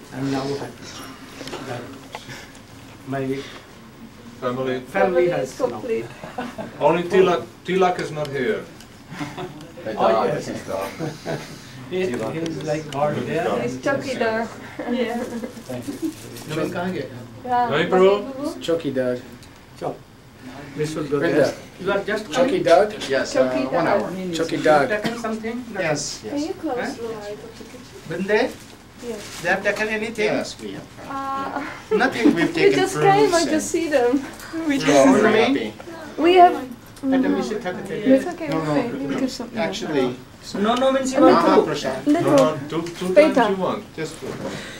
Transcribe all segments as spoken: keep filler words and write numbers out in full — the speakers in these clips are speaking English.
I'm now happy that my Family. family has now. complete. Only Tilak, Tilak is not here. The Oh, dog yes. is his dog. He, he's like God there. He's Chokidar. Yeah. नवीन कहाँ गए? Nahin, Prabhu? Chucky Doug. चल, we should go Brenda. there. You are just Chucky coming? Doug? Yes, uh, Chucky one Doug. hour. Chucky You Doug. taken something? Nothing? Yes, Can you yes. close Huh? the light of the kitchen? Been there? Yes. They have taken anything? Yes, we have. Uh, Nothing. We've we taken just fruits came, I and- just see them. We We're just all What do you very mean? happy. We have. Let them No. visit her today. It's okay, No, no. wait, we give some. Actually, No, no means you Little. want Maha to. Prasad. No, Little. no, two, two Beta. times you want. Just two.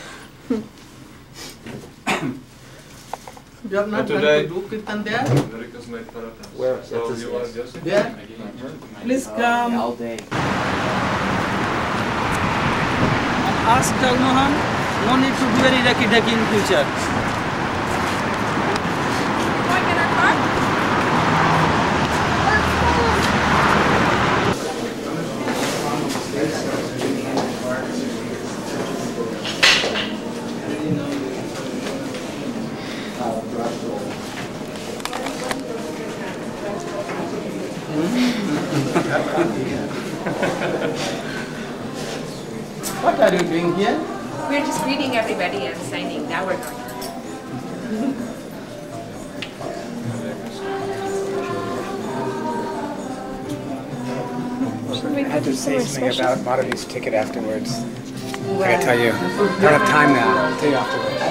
You are not But going today- to do kirtan there? America's made parathas. Where? So That is- you want just... There? Please come. All day. Ask Jagmohan, no need to do any ducky ducky in future. What are you doing here? We're just greeting everybody and signing. Now we're going. I had to say something about Madhavi's ticket afterwards. I gotta tell you. I don't have time now. I'll tell you afterwards.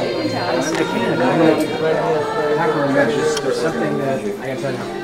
I'm not going to remember. There's something that I gotta tell you.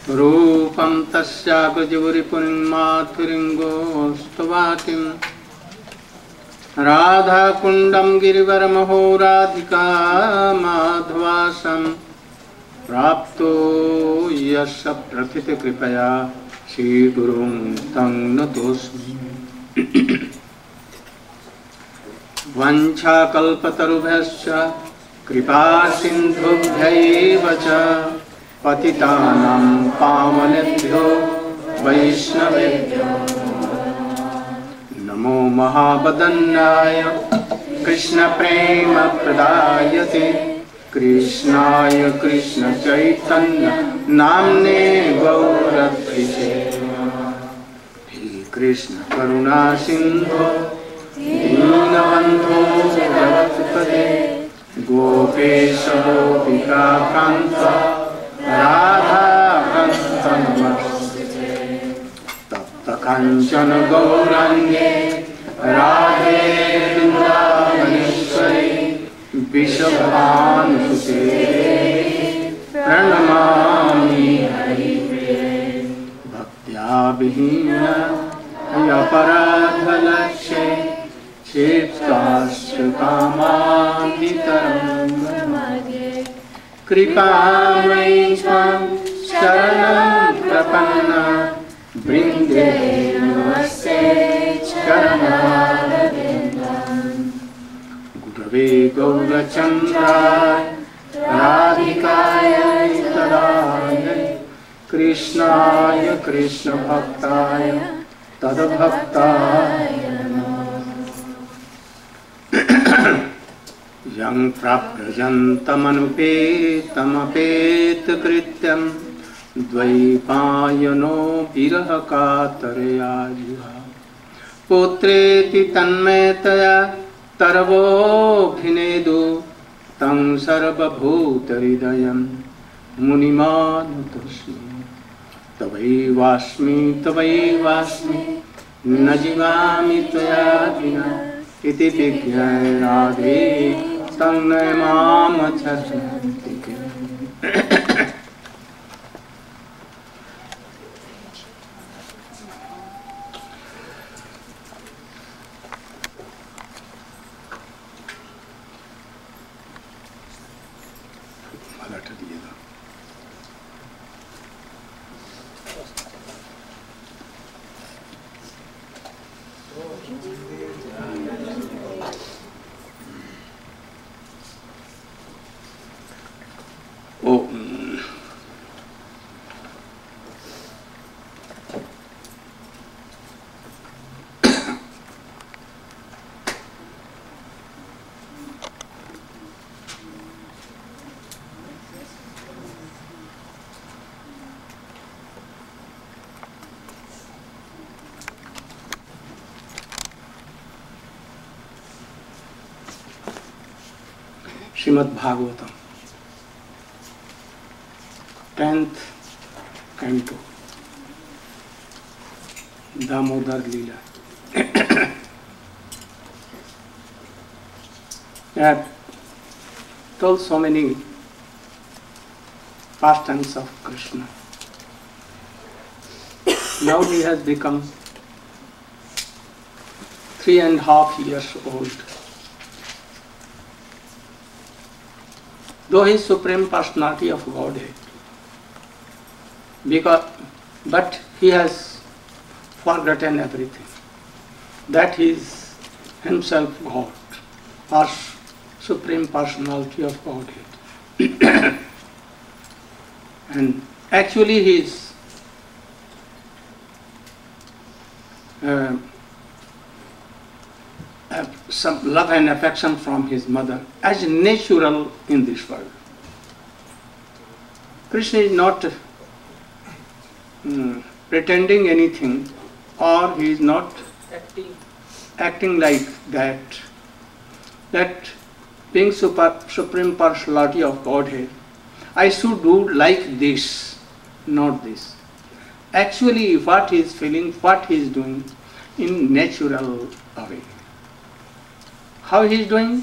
रूपं तस्याग्रजवरिपुरिमाथुरिङ्गोऽस्तवातिं राधाकुण्डं गिरिवरमहो राधिका माधवासं प्राप्तो यस्य प्रथितकृपया श्रीगुरुं तं नतोऽस्मि। वंशाकल्पतरुभ्यश्च कृपा सिन्धुभ्यैव च पतितानां पावनेभ्यो वैष्णवेभ्यो नमो महावदन्याय कृष्णप्रेमप्रदायते कृष्णाय कृष्णचैतन्य नाम्ने गौरत्रिषे हे कृष्ण करुणा सिन्धो दीनबन्धो जगत्पते गोपेश गोपिकान्त राधाकान्त नमस्ते। तप्त काञ्चन गौराङ्गे राधे वृन्दावनेश्वरी वृषभानुसुते प्रणमामि हरिप्रिये। भक्त्या विहीना अपराधलक्ष्ये क्षिप्ताश्रुकामादितरङ्गमध्ये कृपामयि त्वां शरणं प्रपन्ना वृन्दे नमस्ते चरणारविन्दम्। गुरवे गौरचन्द्राय राधिकायै तदायै कृष्णाय कृष्णभक्ताय तद्भक्ताय यं प्रव्रजन्तमनुपेतमपेतकृत्यं द्वैपायनो विरहकातरया जुहा पुत्रेति तन्मयतया तरवोऽभिनेदु तं सर्वभूतहृदयं मुनिमानुतोऽस्मि। तवैवास्मि तवैवास्मि न जीवामि त्वया विना इति विज्ञाय राधे तं नमामि। श्रीमद् भागवतम टेंथ कैंटो दामोदर लीला। I have told so many pastimes of Krishna. Now he has become three and a half years old. Though he is Supreme Personality of Godhead, because, but he has forgotten everything, that he is himself God, or Supreme Personality of Godhead. And actually he is uh, have some love and affection from his mother as natural in this world. Krishna is not um, pretending anything, or he is not acting, acting like that. That being super, Supreme Personality of Godhead, I should do like this, not this. Actually what he is feeling, what he is doing in natural way. How he is doing?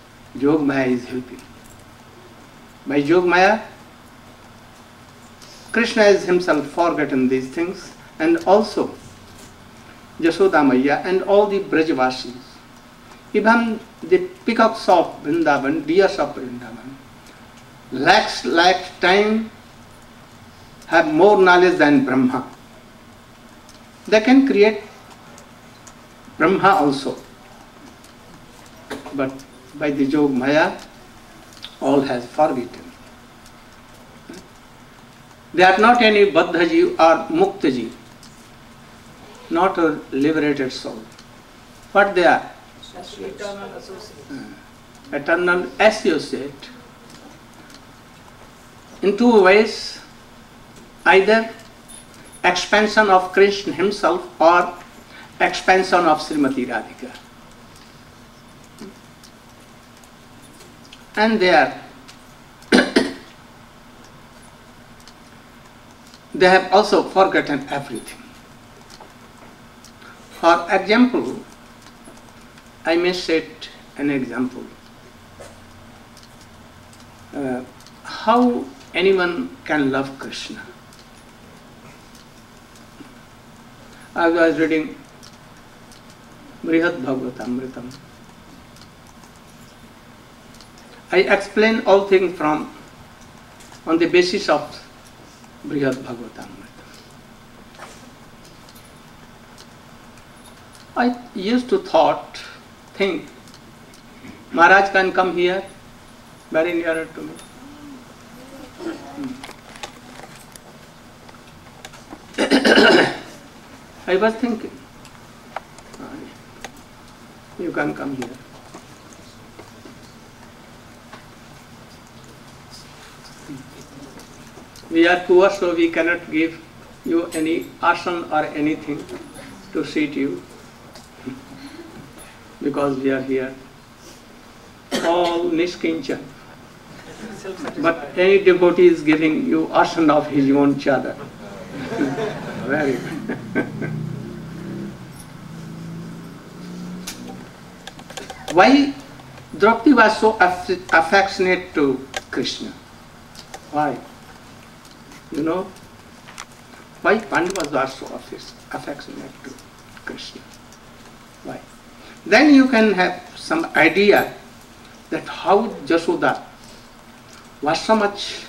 Yog Maya is helping. By Yog Maya, Krishna is himself forgotten these things, and also Yashoda Maiya and all the Brajavasis. Even the peacocks of Vrindavan, deers of Vrindavan, lakhs, lakhs time have more knowledge than Brahma. They can create Brahma also. But by the Jog Maya, all has forgotten. They are not any Baddhaji or Muktaji, not a liberated soul. What they are? Eternal associate. Eternal associate. In two ways, either expansion of Krishna himself or expansion of Srimati Radhika. And they are they have also forgotten everything. For example, I may set an example. Uh, how anyone can love Krishna. I was reading Brihad Bhagavatamritam. I explain all things from on the basis of Brihad Bhagavatamritam. I used to thought, think, Maharaj can come here, very nearer to me. I was thinking, you can come here. We are poor, so we cannot give you any asan or anything to seat you, because we are here. All niskinchan. But any devotee is giving you asan of his own chadar. Very good. Why Draupadi was so aff affectionate to Krishna? Why? You know? Why Pandavas were so affectionate to Krishna? Why? Then you can have some idea that how Yashoda was so much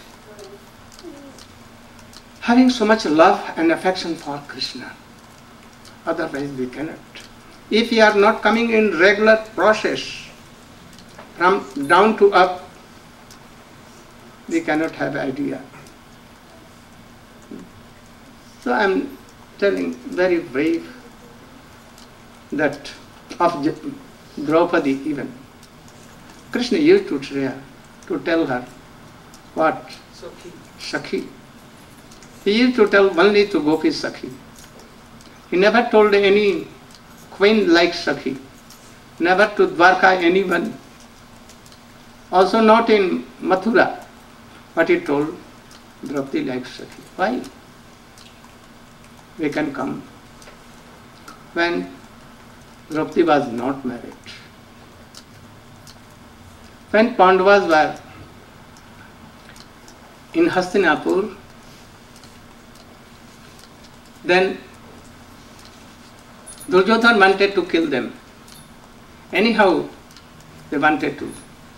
having so much love and affection for Krishna. Otherwise we cannot. If we are not coming in regular process from down to up, we cannot have idea. So I am telling very brave that of Draupadi even. Krishna used to try to tell her what? Sakhi. Sakhi. He used to tell only to Gopi Sakhi. He never told any queen like Sakhi. Never to Dwarka anyone. Also not in Mathura. But he told Draupadi like Sakhi. Why? We can come when Draupadi was not married. When Pandavas were in Hastinapur, then Duryodhana wanted to kill them. Anyhow, they wanted to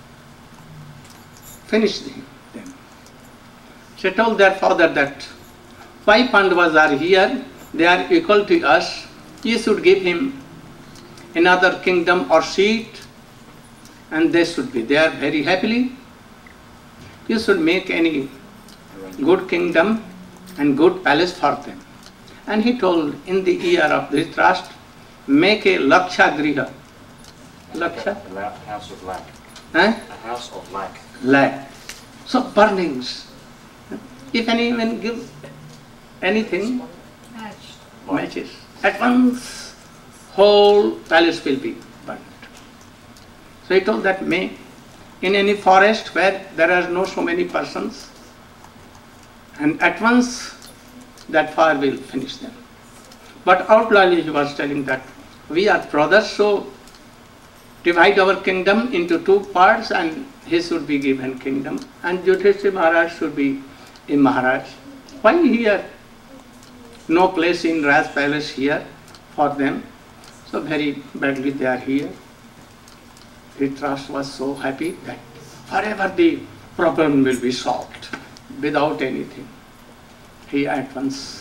finish them. She told their father that why Pandavas are here, they are equal to us, you should give him another kingdom or seat, and they should be there very happily. You should make any good kingdom and good palace for them. And he told in the ear of Dhritarashtra, make a Laksha Griha. Laksha? A la- house of lack. Eh? A house of lack. Lack. So burnings. If anyone give anything, matches, at once whole palace will be burnt. So he told that may in any forest where there are no so many persons, and at once that fire will finish them. But outwardly he was telling that we are brothers, so divide our kingdom into two parts, and he should be given kingdom, and Yudhishthira Maharaj should be a Maharaj. why here? No place in Raj Palace here for them. So very badly they are here. Dhritarashtra was so happy that forever the problem will be solved without anything. He at once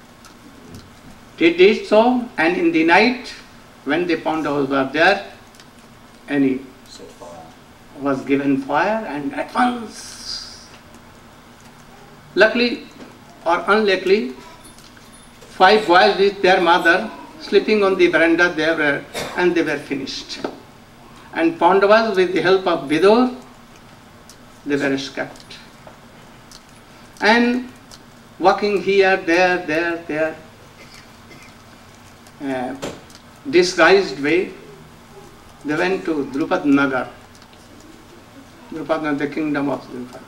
he did so, and in the night when the Pandavas were there, and he was given fire, and at once, luckily or unluckily, five boys with their mother sleeping on the veranda they were, and they were finished. And Pandavas, with the help of Vidur, they were escaped. And walking here, there, there, there, uh, disguised way, they went to Drupad Nagar, Drupad Nagar, the kingdom of Drupad.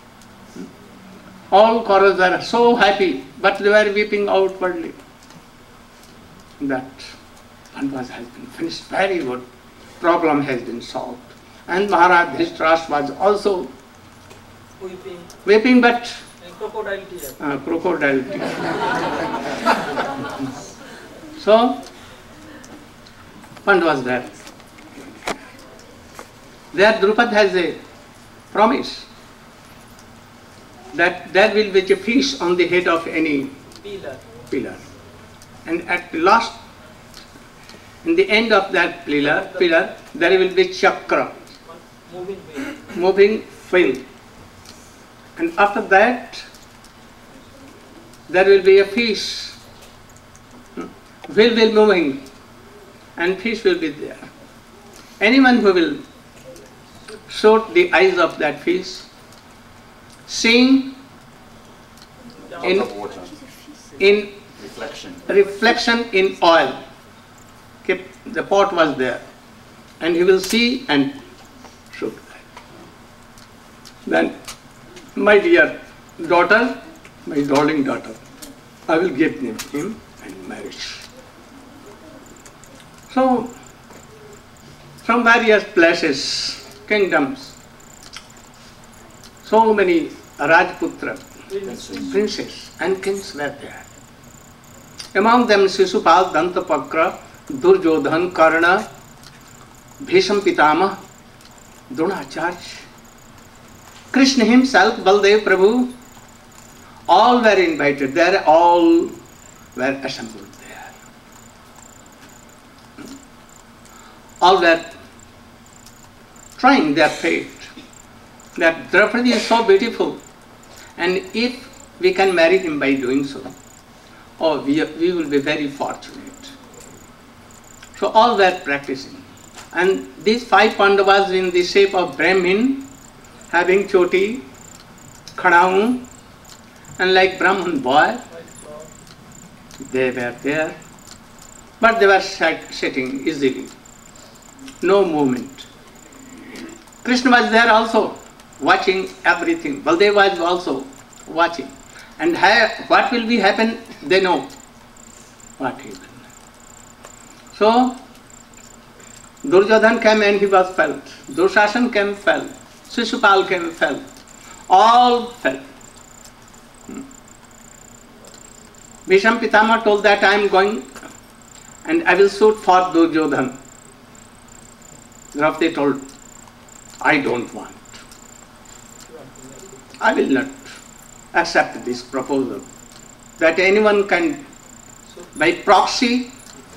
All Kauravas were so happy, but they were weeping outwardly. That Pandavas has been finished, very good. Problem has been solved. And Maharaj Dhritarashtra was also Weeping. weeping, but And crocodile tears. uh, crocodile tears. So, Pandavas there. There Drupad has a promise that there will be a fish on the head of any Pillar. pillar. And at the last, in the end of that pillar, pillar there will be chakra, Moving wheel. moving wheel. And after that, there will be a fish. Wheel will moving, and fish will be there. Anyone who will shoot the eyes of that fish, seeing in, Of water. in Reflection. reflection in oil. Keep, the pot was there, and he will see and shoot. Then, my dear daughter, my darling daughter, I will give him, him in marriage. So, from various places, kingdoms, so many Rajputra, princes and kings were there. Among them Shishupal, Dantapakra, Duryodhan, Karna, Bhisham Pitama, Dronacharya, Krishna himself, Baldev Prabhu, all were invited there, all were assembled there. All were trying their fate, that Draupadi is so beautiful, and if we can marry him by doing so, oh, we, we will be very fortunate. So all were practicing. And these five Pandavas in the shape of Brahmin, having choti, khadaun, and like Brahman boy, they were there. But they were sat, sitting easily, no movement. Krishna was there also, watching everything. Baldev was also watching. And ha- what will be happen, they know what will happen. So, Duryodhan came and he was felt. Durshasan came, fell. Shishupal came, fell. All fell. Hmm. Bhisham Pitama told that I am going and I will shoot for Duryodhan. Draupadi told, I don't want. I will not accept this proposal. That anyone can, by proxy,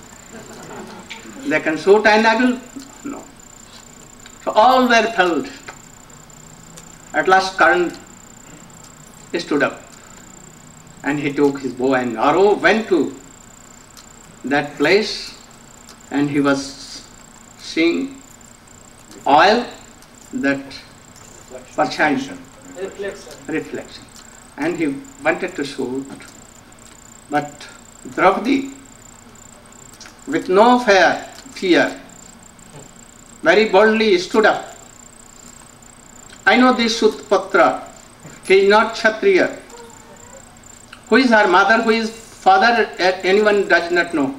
they can shoot and I will, no. So all were felled. At last Karna stood up and he took his bow and arrow, went to that place and he was seeing oil that perchance Reflection. reflection. And he wanted to shoot, but Draupadi, with no fear, fear, very boldly stood up. I know this Sutpatra, he is not Kshatriya. Who is her mother, who is father, anyone does not know.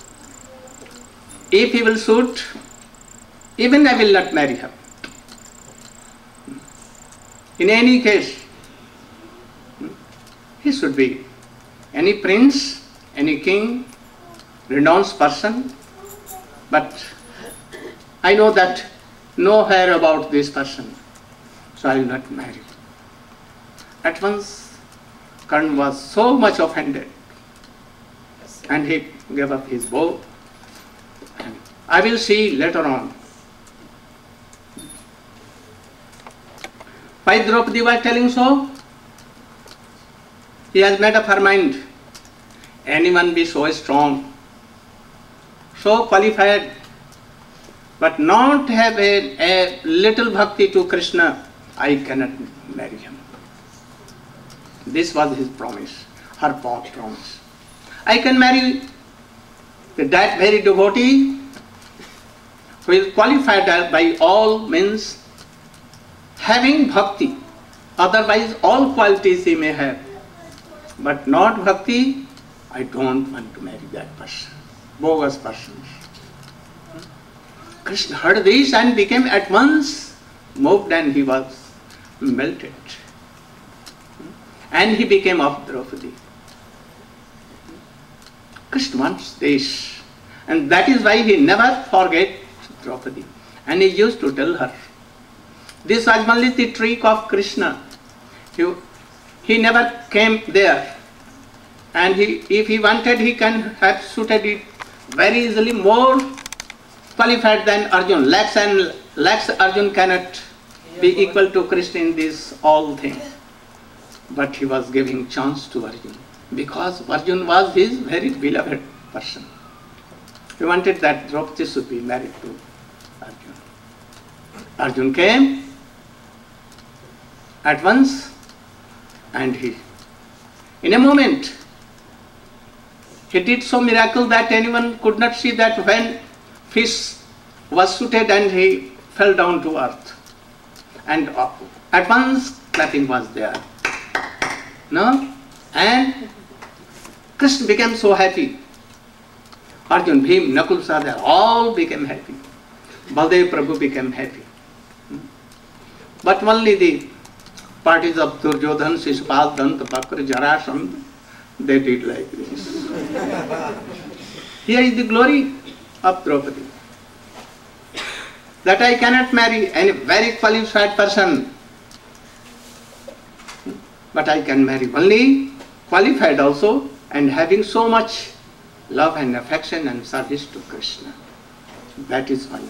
If he will shoot, even I will not marry her. In any case, he should be any prince, any king, renowned person, but I know that no hair about this person, so I will not marry. At once, Karna was so much offended, and he gave up his bow. And I will see later on. Why Draupadi was telling so? He has made up her mind. Anyone be so strong, so qualified, but not have a, a little bhakti to Krishna, I cannot marry him. This was his promise, her promise. I can marry that very devotee who is qualified by all means, having bhakti. Otherwise, all qualities he may have, but not bhakti. I don't want to marry that person, bogus persons. Krishna heard this and became at once moved, and he was melted. And he became of Draupadi. Krishna wants this, and that is why he never forget Draupadi. And he used to tell her. This was only the trick of Krishna. He, he never came there. And he, if he wanted, he can have suited it very easily, more qualified than Arjun. Lakhs and lakhs Arjun cannot be equal to Krishna in this all thing. But he was giving chance to Arjun, because Arjun was his very beloved person. He wanted that Draupadi should be married to Arjun. Arjun came at once, and he, in a moment, he did so miracle that anyone could not see that when fish was suited and he fell down to earth. And at once clapping was there. No? And Krishna became so happy. Arjun, Bhim, Nakul, Sahadeva, all became happy. Baldev Prabhu became happy. But only the parties of Duryodhan, Shishupal, Danta, Pakra, Jarasandha, they did like this. Here is the glory of Draupadi. That I cannot marry any very qualified person, but I can marry only qualified also, and having so much love and affection and service to Krishna. That is why.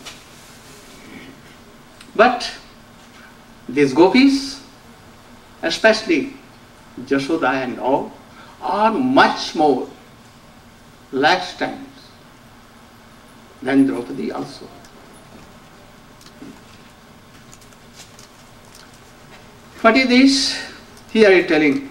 But these gopis, especially Jashoda and all, are much more lakhs times than Draupadi also. What is this? Here he is telling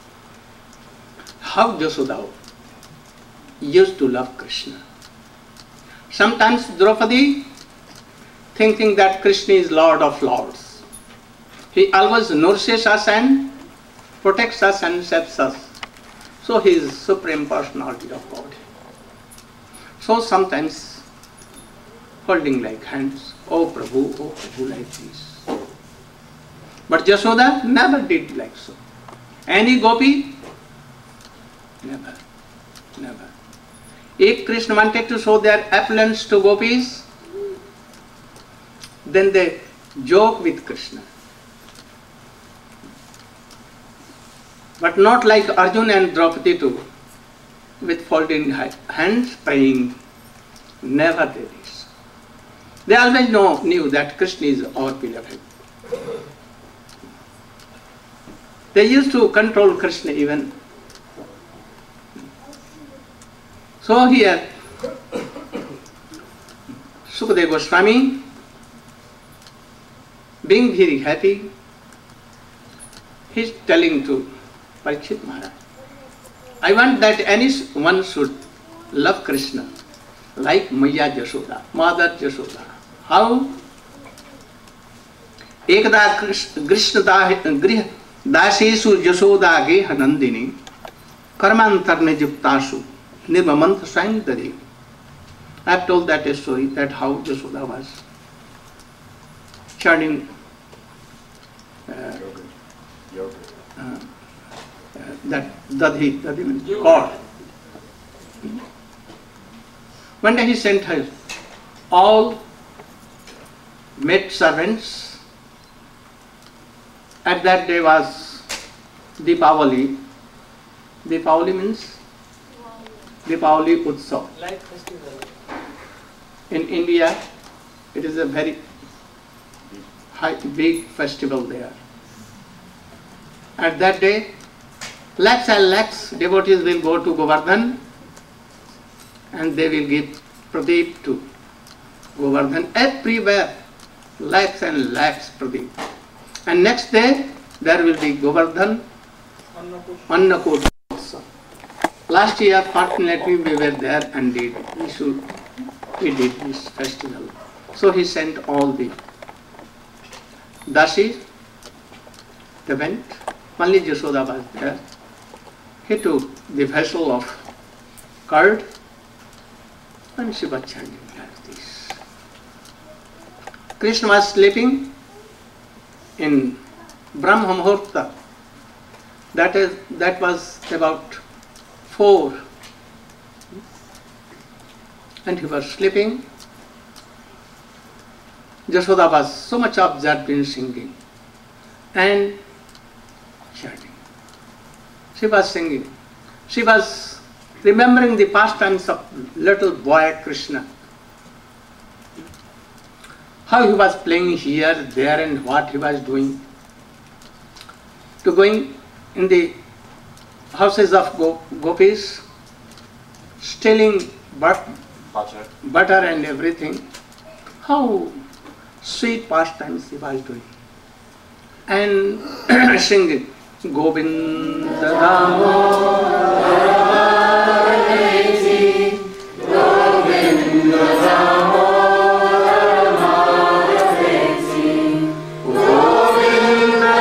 how Jashoda used to love Krishna. Sometimes Draupadi, thinking that Krishna is Lord of Lords, he always nourishes us and protects us and saves us. So he is Supreme Personality of God. So sometimes holding like hands, oh Prabhu, oh Prabhu, like this. But Jashoda never did like so. Any gopi? Never, never. If Krishna wanted to show their affluence to gopis, then they joke with Krishna. But not like Arjun and Draupadi too, with folding hands, praying. Never did this. They always know, knew that Krishna is our beloved. They used to control Krishna even. So here, Sukadeva Goswami, being very happy, he is telling to Parikshit Maharaj, I want that anyone should love Krishna like Maya Jashoda, Mother Jashoda. How? Ekada Krishna Grih Dasesu Jashoda Geha Nandini Karmantarne Juptasu Nirmamant Swayantari. I have told that story, that how Jashoda was churning uh, uh, uh, that Dadhi, Dadhi means God. One day he sent her all maid servants. At that day was Deepavali. Deepavali means Deepavali Utsav. Light festival. In India, it is a very high, big festival there. At that day, lakhs and lakhs devotees will go to Govardhan and they will give pradeep to Govardhan. Everywhere, lakhs and lakhs pradeep. And next day, there will be Govardhan Annakut. Last year, fortunately, we were there and did. We should, we did this festival. So he sent all the Dasis. They went. Only Jashoda was there. He took the vessel of curd and she was chanting like this. Krishna was sleeping in Brahma Muhurta. That is, that was about four. And he was sleeping. Jashoda was so much absorbed in singing and chanting. She was singing. She was remembering the pastimes of little boy Krishna. How he was playing here, there and what he was doing. To going in the houses of go gopis, stealing but Butter. butter and everything. How sweet pastimes he was doing. And singing Govinda Damodara Govinda Damodara Govinda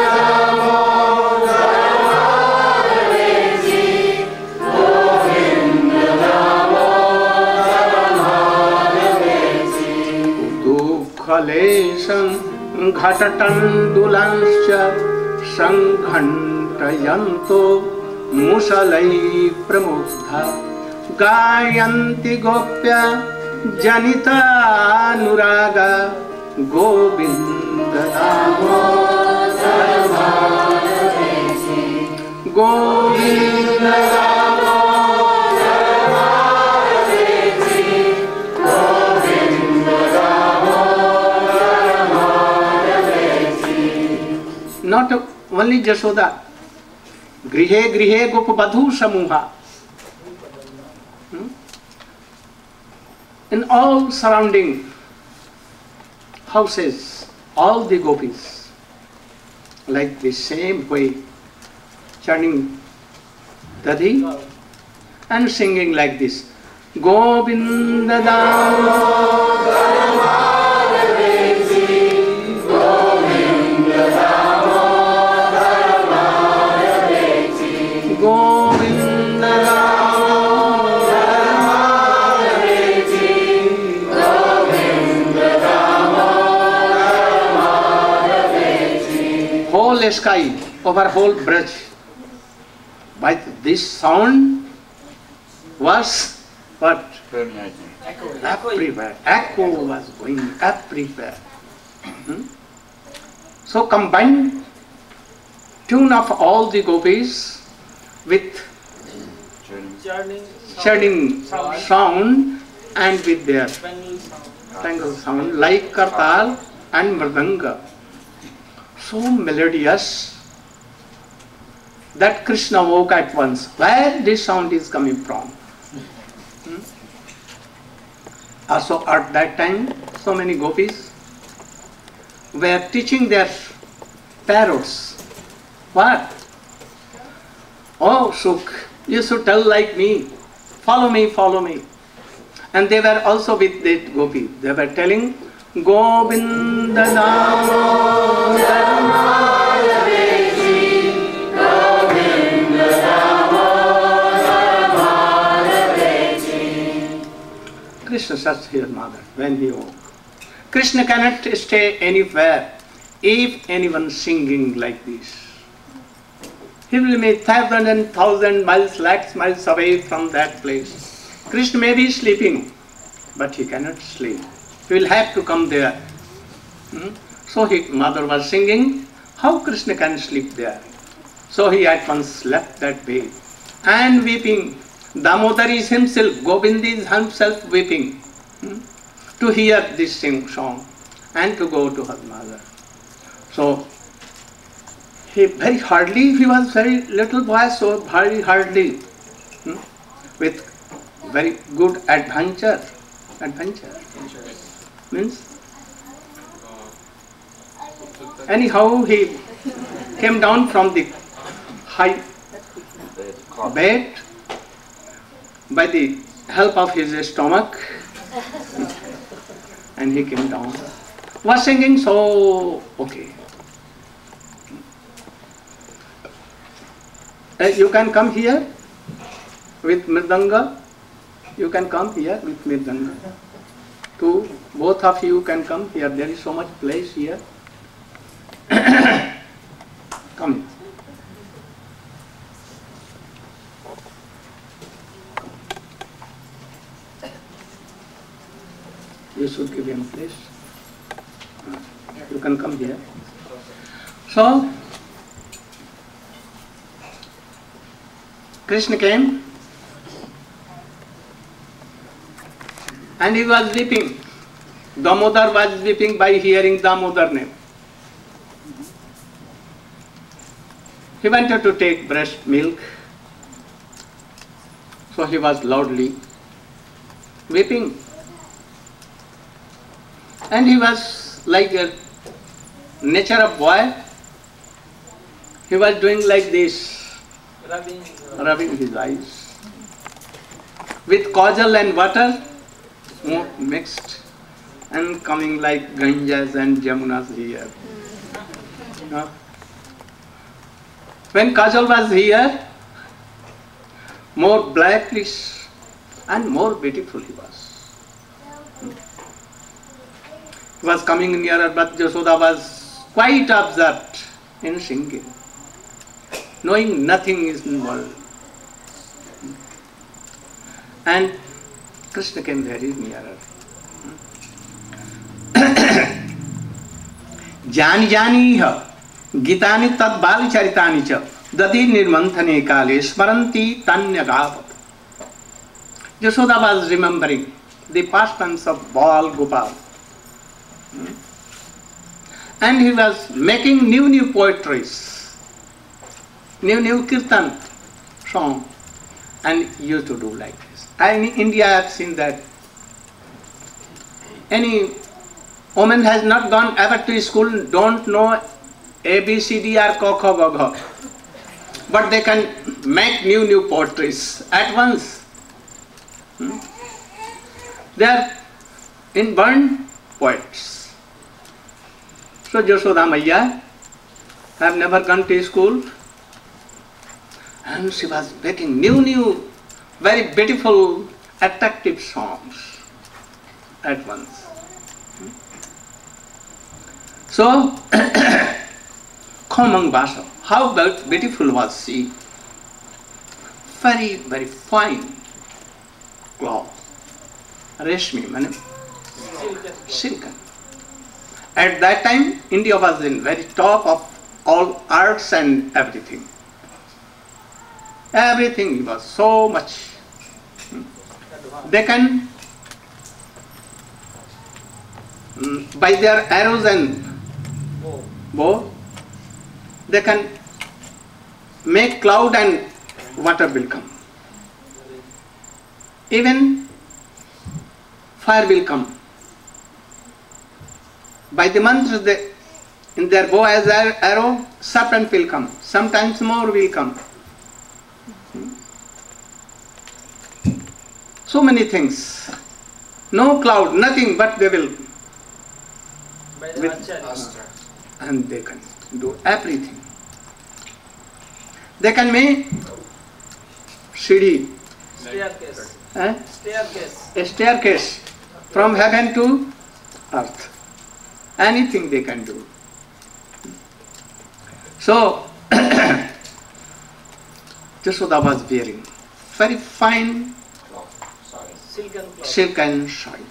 Dukhalesam Ghatatandulancha Sanghantayanto Musalai Pramudha Gayanti Gopya Janita Nuraga Govinda Damodara Govinda Not only Jashoda, Grihe Grihe Gopabadhu Samuha. Hmm? In all surrounding houses, all the gopis, like the same way, chanting Dadhi and singing like this. Govinda Damodara Govinda Damodara whole sky, over whole bridge, by this sound was what? Permeating. Everywhere. Echo was going everywhere. Hmm? So combined tune of all the gopis with Journey. churning sound and with their tangle sound like kartal and mridanga. So melodious that Krishna woke at once. Where this sound is coming from? Hmm? Also at that time, so many gopis were teaching their parrots. What? Oh, Sukh, you should tell like me. Follow me, follow me. And they were also with that gopi. They were telling, Govinda Damodara Govinda Damodara Krishna searched his mother when he woke. Krishna cannot stay anywhere if anyone singing like this. He will be thousand and thousand miles, lakhs miles away from that place. Krishna may be sleeping, but he cannot sleep. He will have to come there. Hmm? So his mother was singing, how Krishna can sleep there? So he at once left that bed and weeping. Damodar is himself, Govind is himself weeping hmm, to hear this sing song and to go to her mother. So he very hardly, he was very little boy, so very hardly, hmm, with very good adventure. Adventure means anyhow he came down from the high bed by the help of his stomach and he came down. Was singing so okay. Uh, you can come here with Mridanga. You can come here with Mridanga. Two, both of you can come here. There is so much place here. Come. You should give him place. You can come here. So, Krishna came and he was weeping. Damodar was weeping by hearing Damodar name. He wanted to take breast milk, so he was loudly weeping. And he was like a nature of boy. He was doing like this, Rubbing, uh, rubbing his eyes with kajal and water mixed and coming like Ganges and Jamunas here. Uh, When kajal was here, more blackish and more beautiful he was. He was coming nearer, but Yashoda was quite absorbed in singing, knowing nothing is in the world. And Krishna came very nearer. Jani jani ha. Gitani tad bal charitani cha dadi nirmanthane kale smaranti tanya gavat. Yashoda was remembering the pastimes of Bal Gopal. And he was making new new poetries, new new kirtan song, and used to do like this. And in India I have seen that any woman has not gone ever to school, don't know A B C D or Ko Kho Ga Gha, but they can make new new poetries at once. Hmm? They are inborn poets. So Yashoda Maiya have never gone to school, and she was making new new, very beautiful, attractive songs at once. So Khomang Basa, how beautiful was she? Very, very fine cloth. Reshmi, mane silken. At that time, India was in very top of all arts and everything. Everything was so much. They can, by their arrows and bow, they can make cloud and water will come. Even fire will come. By the mantra, they, in their bow as arrow, serpent will come. Sometimes more will come. So many things. No cloud, nothing, but they will. by the With- Acharya. And they can do everything. They can make Shidi, Staircase. eh? Staircase. a staircase from heaven to earth. Anything they can do. So, Jashoda was wearing. Very fine Cloth. Sorry. Silken cloth. silk and shine.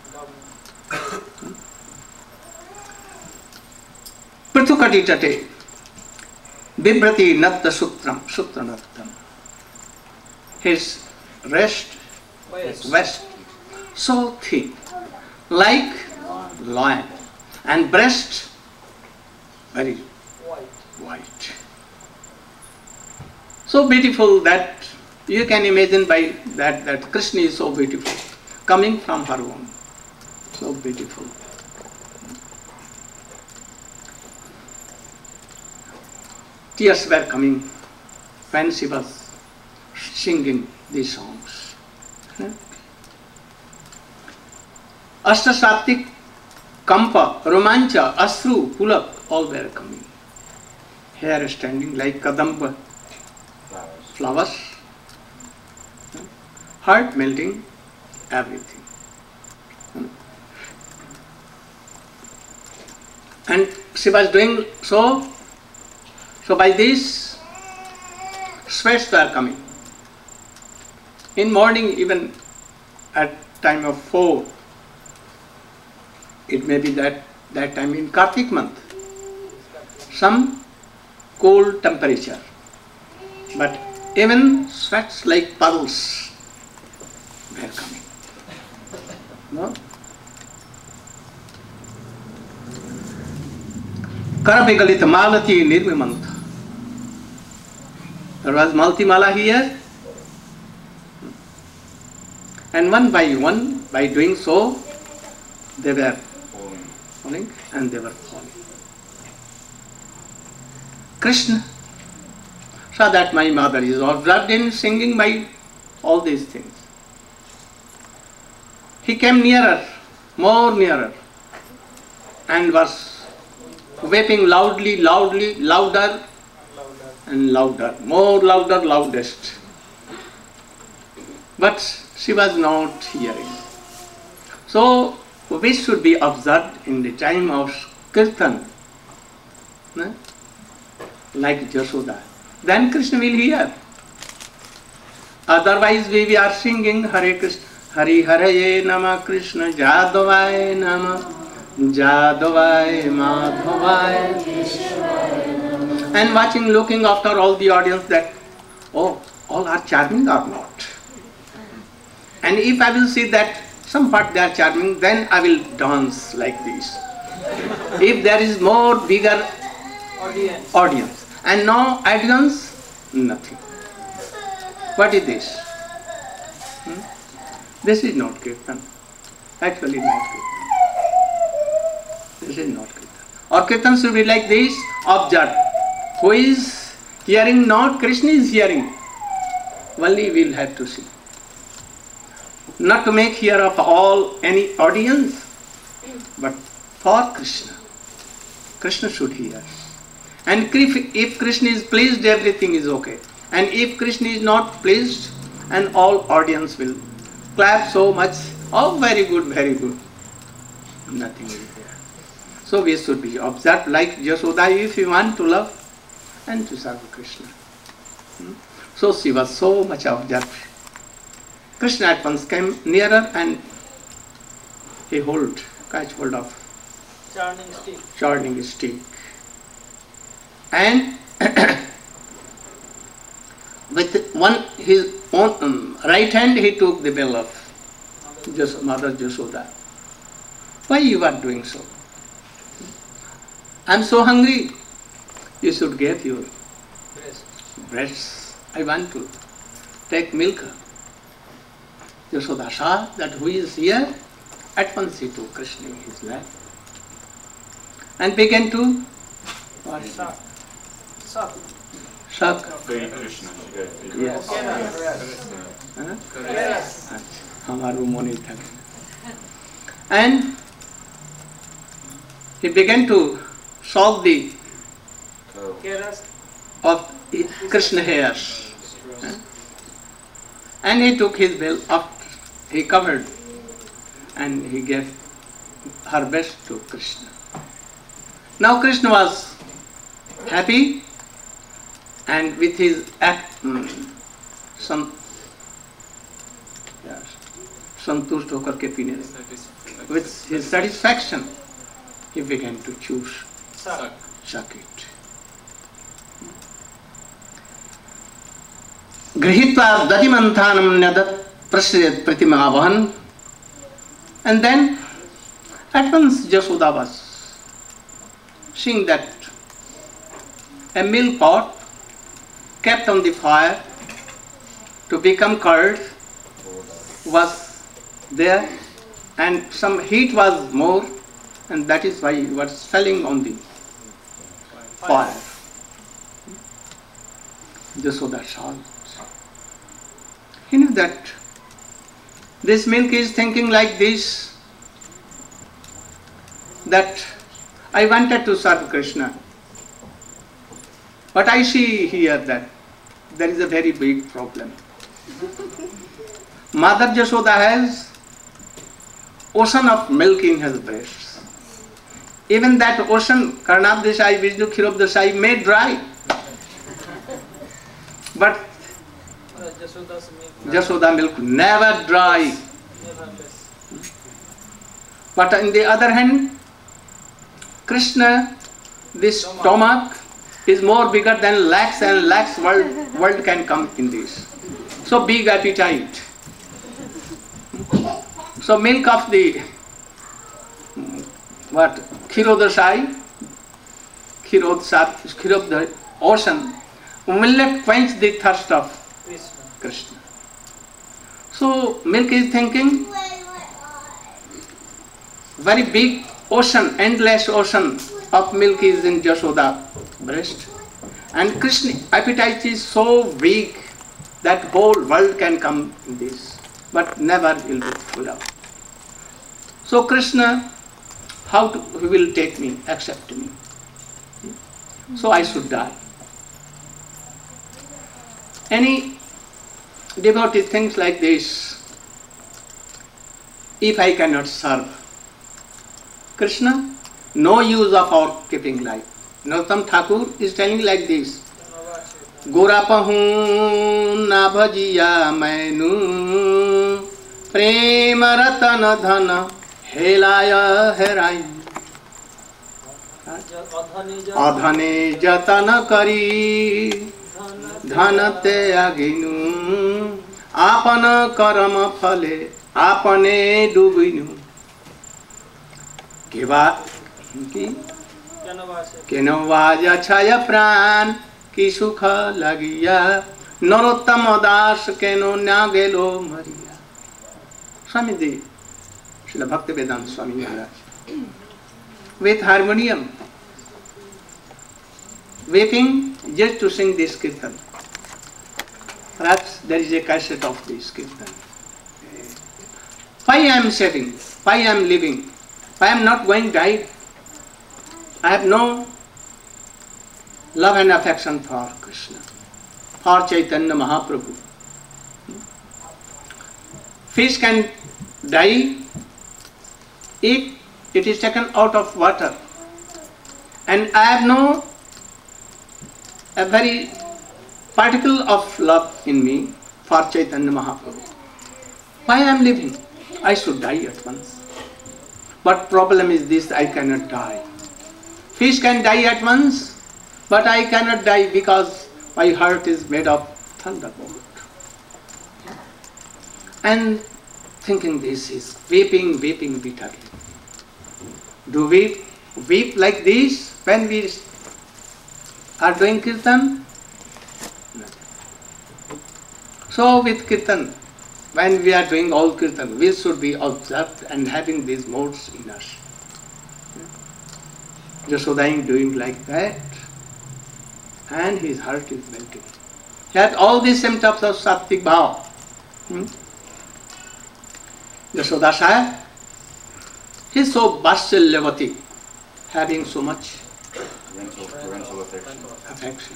Prithukati tate, Bibrati natta sutram, sutra nattam. His rest, West. vest, so thick, like lion, and breast very White. white. So beautiful that you can imagine by that, that Krishna is so beautiful, coming from her womb. So beautiful. Tears were coming when she was singing these songs. Ashtasattik, Kampa, Romancha, Asru, Pulak, all were coming. Hair standing like Kadamba Flowers. flowers, heart melting, everything. And she was doing so, so by this, sweats were coming. In morning, even at time of four, it may be that, that time in Kartik month, some cold temperature. But even sweats like puddles were coming. No? Karapigalit malati nirvimanta. There was Malti Mala here. And one by one, by doing so, they were Falling. falling and they were falling. Krishna saw that my mother is observed in singing by all these things. He came nearer, more nearer, and was weeping loudly, loudly, louder and louder, more louder, loudest. But she was not hearing. So we should be observed in the time of Kirtan, no? Like Jashoda. Then Krishna will hear. Otherwise we are singing Hare Krishna, Hari Haraye Nama Krishna Jadavaya Nama Jadavaya Madhavaya, and watching, looking after all the audience that, oh, all are charming or not. And if I will see that some part they are charming, then I will dance like this. If there is more bigger Audience. audience, and no audience, nothing. What is this? Hmm? This is not Kirtan. Actually not Kirtan. This is not Kirtan. Or Kirtan should be like this, observe. Who is hearing? Not Krishna is hearing. Only we will have to see. Not to make here of all any audience, but for Krishna. Krishna should hear. And if, if Krishna is pleased, everything is okay. And if Krishna is not pleased, and all audience will clap so much, oh very good, very good. Nothing is there. So we should be observed like Jashoda if you want to love and to serve Krishna. Hmm? So she was so much observed. Krishna at once came nearer and he hold, catch hold of Churning stick. churning stick. And with one his own um, right hand he took the bell of Jas- Mother Jashoda. Why you are doing so? I am so hungry. You should get your Breast. breasts. I want to take milk. Jashoda saw that who is here. At once he took Krishna in his lap and began to what? Suck. Suck. Suck. Feed Krishna. She gave feed. Yes. Caress. Huh? Caress. अच्छा, हमारो मोनी तक. And he began to solve the Toe. Caress. of Krishna hairs. Huh? And he took his veil up, he covered, and he gave her best to Krishna. Now Krishna was happy and with his act, mm, some yes, संतुष्ट होकर के पीने लगे. With his satisfaction, he began to choose Suck. suck it. गृहीत्वा दधिमन्थानं न्यदत् प्रसृजत् प्रतिमावहन्. And then at once Jashoda was seeing that a milk pot kept on the fire to become curd was there, and some heat was more, and that is why it was falling on the fire. Jashoda saw it. He knew that this milk is thinking like this, that I wanted to serve Krishna, but I see here that there is a very big problem. Mother Jashoda has ocean of milk in her breasts. Even that ocean, Karnab Desai, Vishnu Khirab Desai, may dry, but Jashoda's milk Jashoda milk never dry. never less. But on the other hand, Krishna, this stomach is more bigger than lakhs and lakhs world, world can come in this. So big appetite. So milk of the what Khirodasai, Khirodsa, Khirod the ocean will not quench the thirst of Krishna. Krishna. So milk is thinking very big ocean, endless ocean of milk is in Jashoda breast, and Krishna appetite is so big that whole world can come in this, but never will be full of. So Krishna, how to, he will take me, accept me? So I should die. Any devotee thinks like this: if I cannot serve Krishna, no use of our keeping life. Narottam Thakur is telling like this: Gora pahu na bhajiya mainu prema ratana dhana helaya herai adhane jatana kari dhanate aginu apana karama phale apane dubinu केवा की केनो वाजा छाया प्राण की सुख लगिया नरोत्तम दास केनो न्यागेलो मरिया. Swami Dev, Srila Bhaktivedanta Swami Maharaj, with harmonium, weeping just to sing this kirtan. Perhaps there is a cassette of this kirtan. Why I am saving? Why I am living? I am not going to die. I have no love and affection for Krishna, for Chaitanya Mahaprabhu. Fish can die if it is taken out of water, and I have no a very particle of love in me for Chaitanya Mahaprabhu. Why I am living? I should die at once. But problem is this: I cannot die. Fish can die at once, but I cannot die because my heart is made of thunderbolt. And thinking this is weeping, weeping bitterly. Do we weep like this when we are doing kirtan? No. So with kirtan, when we are doing all kirtan, we should be observed and having these modes in us. Jashoda is doing like that, and his heart is melting. He had all these symptoms of Sattvik Bhava. Hmm? Jashoda Sai, he is so Vatsalyavati, having so much Parental, parental affection. affection.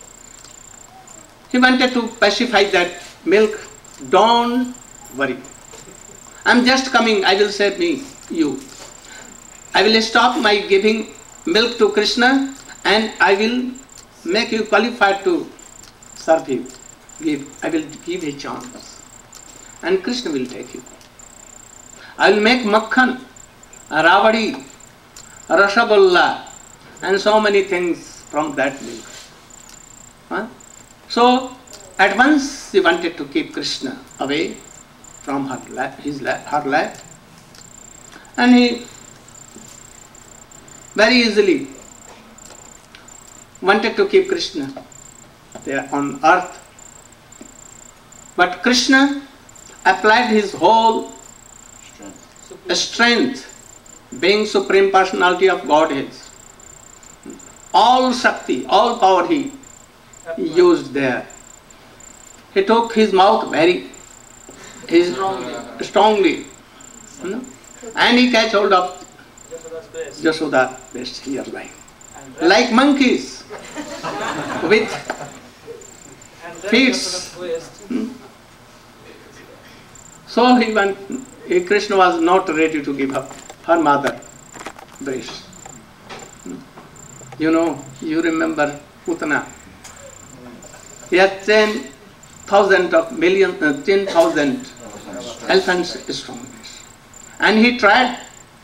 He wanted to pacify that milk. Don't worry. I'm just coming, I will save me, you. I will stop my giving milk to Krishna, and I will make you qualified to serve you. Give, I will give a chance. And Krishna will take you. I will make makhan, rabadi, rasagulla, and so many things from that milk. Huh? So, at once she wanted to keep Krishna away from her lap, his lap, her lap, and he very easily wanted to keep Krishna there on earth. But Krishna applied his whole Strength. strength, being Supreme Personality of Godhead. All Shakti, all power he used there. He took his mouth very his Strongly. strongly, you know, and he catch hold of Yashoda's breast. Jashoda breast here like, And like monkeys with and feet. Yashoda's waist. So he went, eh, Krishna was not ready to give up her mother breast. You know, you remember Putana. He had ten thousand of million, uh, ten thousand elephants strongness. And he tried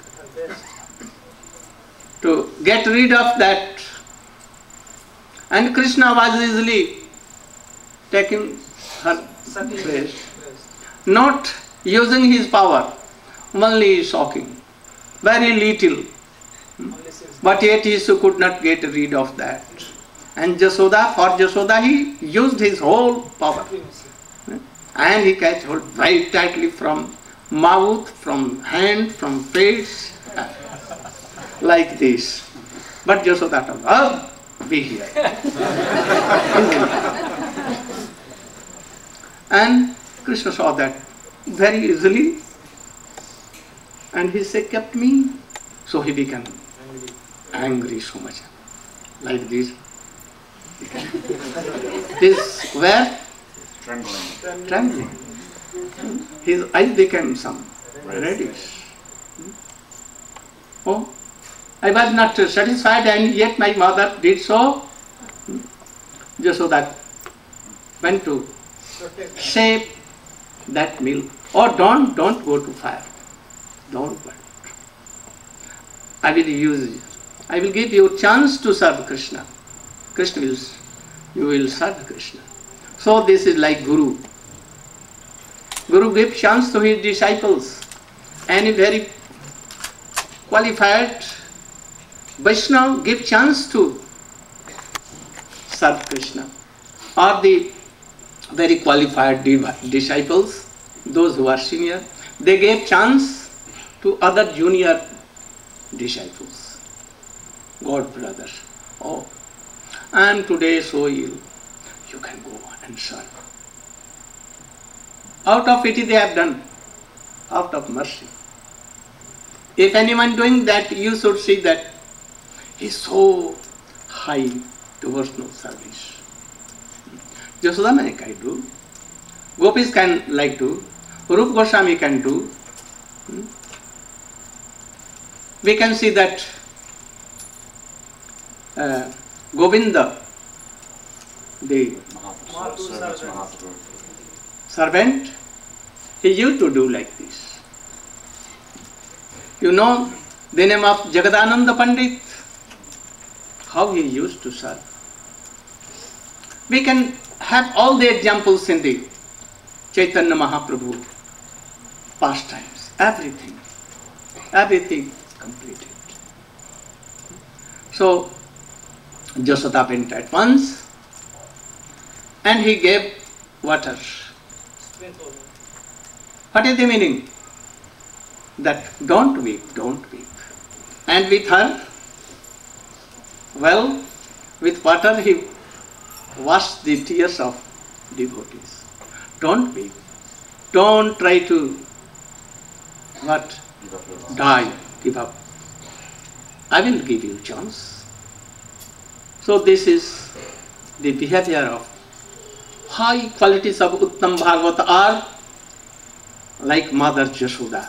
to get rid of that. And Krishna was easily taking her Sucking breast, breast. not using his power, only shocking, very little. Only six. But yet he could not get rid of that. And Jashoda, for Jashoda he used his whole power. Supremacy. And he catch hold very tightly from mouth, from hand, from face, like this. But Jashoda told, oh, be here. And Krishna saw that very easily. And he said, kept me. So he became angry so much. Like this. This where? Trembling. Trembling. His eyes became some reddish. Oh, I was not satisfied and yet my mother did so. Just so that went to save that milk. Or don't, don't go to fire. Don't go. I will use you. I will give you a chance to serve Krishna. Krishna will, you will serve Krishna. So this is like Guru. Guru gave chance to his disciples. Any very qualified Vaishnava give chance to serve Krishna. Or the very qualified disciples, those who are senior, they gave chance to other junior disciples, God brothers. Oh, I am today so ill, you can go and serve. Out of pity they have done, out of mercy. If anyone doing that, you should see that he is so high devotional service. Jashoda can do, Gopis can like do, Rupa Goswami can do. We can see that uh, Govinda, the Mahaprabhu. Mahaprabhu. servant, he used to do like this. You know the name of Jagadananda Pandit, how he used to serve. We can have all the examples in the Chaitanya Mahaprabhu pastimes, everything, everything completed. So Jashoda went at once and he gave water. Sprinkle. What is the meaning? That don't weep, don't weep. And with her, well, with water he washed the tears of devotees. Don't weep. Don't try to what? Give up your life. Die, give up. I will give you chance. So this is the behavior of high qualities of Uttam Bhagavata are like Mother Jashoda.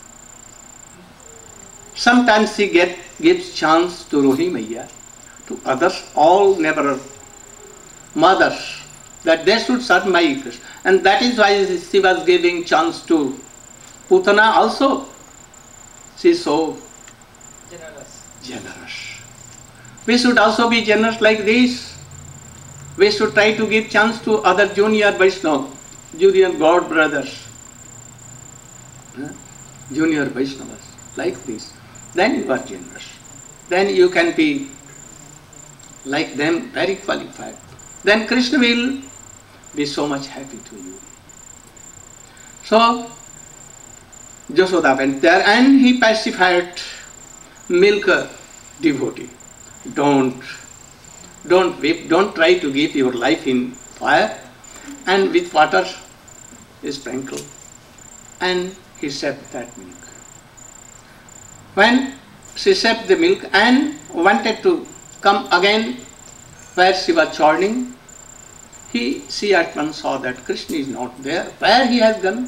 Sometimes she get, gives chance to Rohi Maiya, to others, all never mothers, that they should serve my Krishna. And that is why she was giving chance to Putana also. She is so Generous. generous. We should also be generous like this. We should try to give chance to other junior Vaishnava, junior God brothers, huh? Junior Vaishnavas, like this. Then you are generous. Then you can be like them, very qualified. Then Krishna will be so much happy to you. So, Jashoda went there and he pacified Milk devotee. Don't, don't whip, don't try to give your life in fire, and with water sprinkle, and he sipped that milk. When she sipped the milk and wanted to come again where she was churning, he, she at once saw that Krishna is not there. Where he has gone?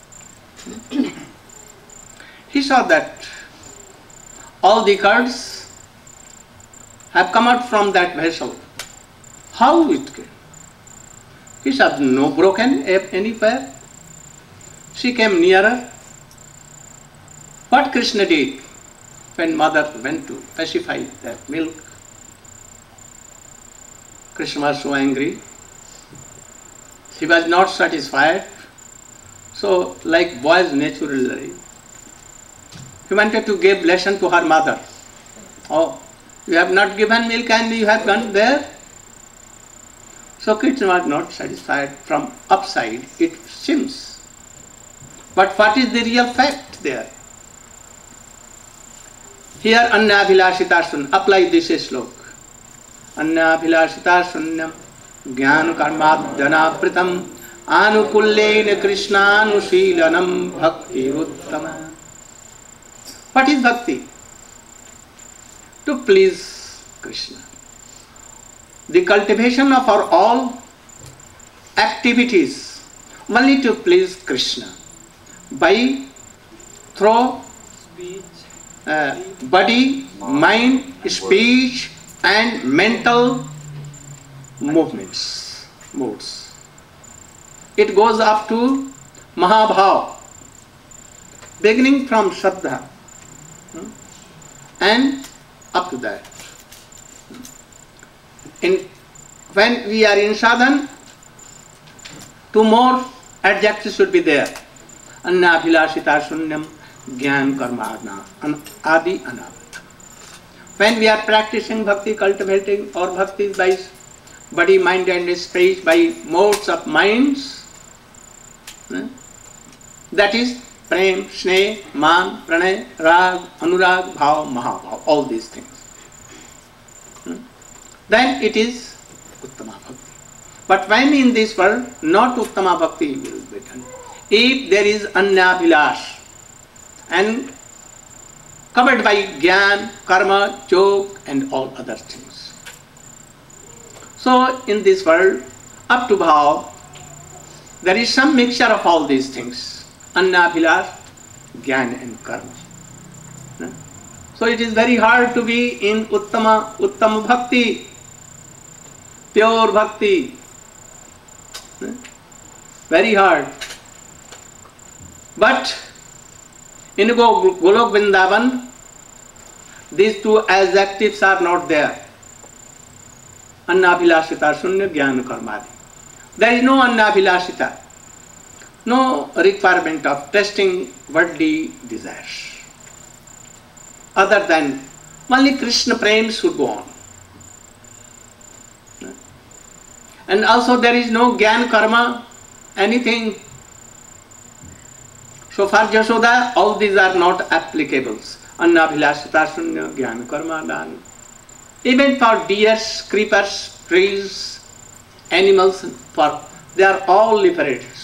He saw that all the curds have come out from that vessel. How it came? He saw no broken anywhere. She came nearer. What Krishna did when mother went to pacify that milk? Krishna was so angry. She was not satisfied. So, like boys naturally, he wanted to give lesson to her mother. Oh, you have not given milk and you have gone there. So Krishna was not satisfied. From upside it seems. But what is the real fact there? Here Annabhilasita Sun, apply this slok. Annabhilasita Sunyam Jnana Karmadhyana Pritam Anukullena Krishnanushilanam Bhakti Uttama. What is bhakti? To please Krishna. The cultivation of our all activities only to please Krishna by through Speech. uh, body, mind, speech and mental movements, modes. It goes up to Mahabhav, beginning from Shraddha hmm, and up to that. In, when we are in sadhan, two more adjectives should be there. Annabhilashita sunyam jnana karma adi anavata. When we are practicing bhakti, cultivating our bhakti by body, mind and speech, by modes of minds, hmm, that is prem, sneh, man, pranay, rag, anurag, bhav, mahabhav, all these things. Hmm? Then it is Uttama Bhakti. But when in this world, not Uttama Bhakti will be done. If there is Annabhilash and covered by Gyan, Karma, Jog and all other things. So in this world, up to Bhav, there is some mixture of all these things. Annabhilash, Gyan and Karma. So it is very hard to be in Uttama, Uttama Bhakti, pure Bhakti. Very hard. But in Golok Vrindavan, these two adjectives are not there. Annabhilashita Sunya Jnana Karmadi. There is no Annabhilashita, no requirement of testing worldly desires. Other than only Krishna Prem should go on. And also there is no Gyan Karma, anything. So for Jashoda, all these are not applicables. Annabhilashita Sunya Jnana Karma Dhan. Even for deers, creepers, trees, animals, for they are all liberated.